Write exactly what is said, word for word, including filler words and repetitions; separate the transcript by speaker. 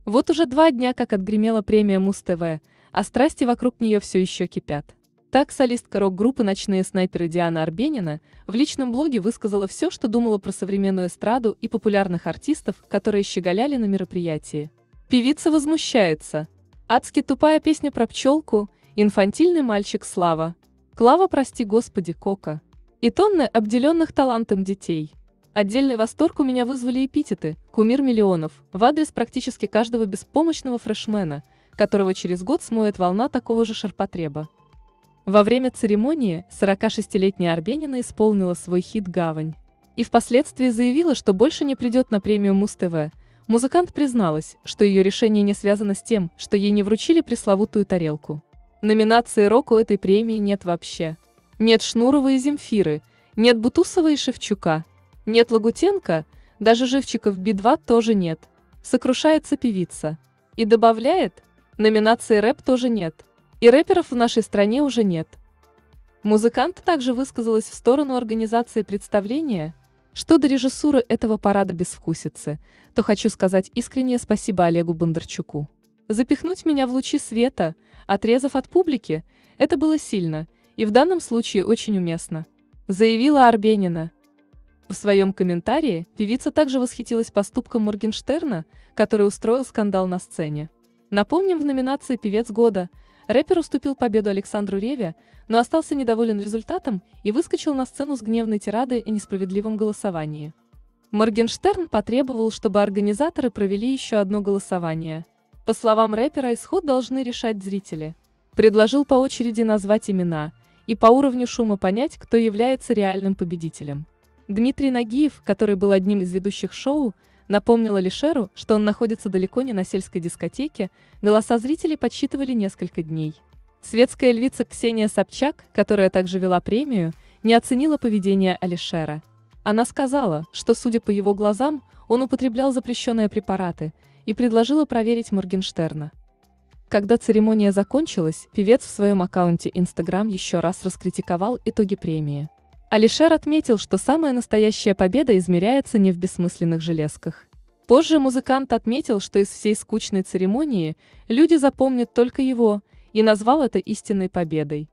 Speaker 1: Вот уже два дня как отгремела премия Муз-ТВ, а страсти вокруг нее все еще кипят. Так солистка рок-группы «Ночные снайперы» Диана Арбенина в личном блоге высказала все, что думала про современную эстраду и популярных артистов, которые щеголяли на мероприятии. Певица возмущается. Адски тупая песня про пчелку, инфантильный мальчик Слава. Клава, прости господи, Кока. И тонны обделенных талантом детей. Отдельный восторг у меня вызвали эпитеты «кумир миллионов» в адрес практически каждого беспомощного фрешмена, которого через год смоет волна такого же ширпотреба. Во время церемонии сорокашестилетняя Арбенина исполнила свой хит «Гавань». И впоследствии заявила, что больше не придет на премию Муз-ТВ. Музыкант призналась, что ее решение не связано с тем, что ей не вручили пресловутую тарелку. Номинации рок у этой премии нет вообще. Нет Шнурова и Земфиры, нет Бутусова и Шевчука. Нет Лагутенко, даже Живчика в Би два тоже нет. Сокрушается певица. И добавляет, номинации рэп тоже нет. И рэперов в нашей стране уже нет. Музыкант также высказалась в сторону организации представления. Что до режиссуры этого парада безвкусицы, то хочу сказать искреннее спасибо Олегу Бондарчуку. Запихнуть меня в лучи света, отрезав от публики, это было сильно, и в данном случае очень уместно, заявила Арбенина. В своем комментарии певица также восхитилась поступком Моргенштерна, который устроил скандал на сцене. Напомним, в номинации «Певец года» рэпер уступил победу Александру Реве, но остался недоволен результатом и выскочил на сцену с гневной тирадой о несправедливом голосовании. Моргенштерн потребовал, чтобы организаторы провели еще одно голосование. По словам рэпера, исход должны решать зрители. Предложил по очереди назвать имена и по уровню шума понять, кто является реальным победителем. Дмитрий Нагиев, который был одним из ведущих шоу, напомнил Алишеру, что он находится далеко не на сельской дискотеке, голоса зрителей подсчитывали несколько дней. Светская львица Ксения Собчак, которая также вела премию, не оценила поведение Алишера. Она сказала, что, судя по его глазам, он употреблял запрещенные препараты, и предложила проверить Моргенштерна. Когда церемония закончилась, певец в своем аккаунте Instagram еще раз раскритиковал итоги премии. Алишер отметил, что самая настоящая победа измеряется не в бессмысленных железках. Позже музыкант отметил, что из всей скучной церемонии люди запомнят только его, и назвал это истинной победой.